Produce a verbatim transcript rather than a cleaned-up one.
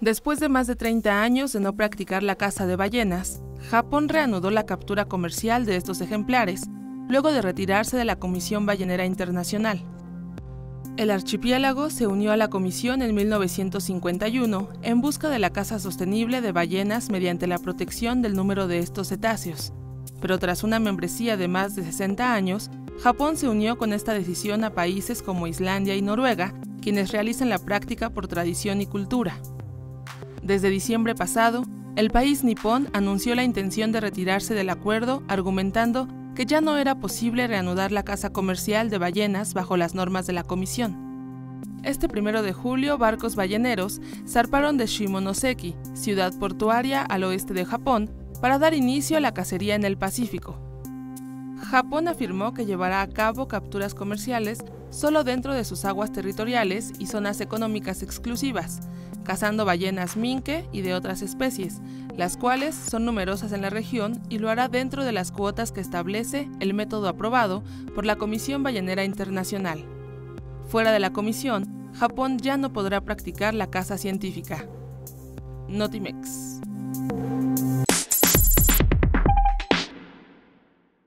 Después de más de treinta años de no practicar la caza de ballenas, Japón reanudó la captura comercial de estos ejemplares, luego de retirarse de la Comisión Ballenera Internacional. El archipiélago se unió a la comisión en mil novecientos cincuenta y uno en busca de la caza sostenible de ballenas mediante la protección del número de estos cetáceos, pero tras una membresía de más de sesenta años, Japón se unió con esta decisión a países como Islandia y Noruega, quienes realizan la práctica por tradición y cultura. Desde diciembre pasado, el país nipón anunció la intención de retirarse del acuerdo, argumentando que ya no era posible reanudar la caza comercial de ballenas bajo las normas de la comisión. Este primero de julio, barcos balleneros zarparon de Shimonoseki, ciudad portuaria al oeste de Japón, para dar inicio a la cacería en el Pacífico. Japón afirmó que llevará a cabo capturas comerciales solo dentro de sus aguas territoriales y zonas económicas exclusivas, cazando ballenas minke y de otras especies, las cuales son numerosas en la región, y lo hará dentro de las cuotas que establece el método aprobado por la Comisión Ballenera Internacional. Fuera de la comisión, Japón ya no podrá practicar la caza científica. Notimex.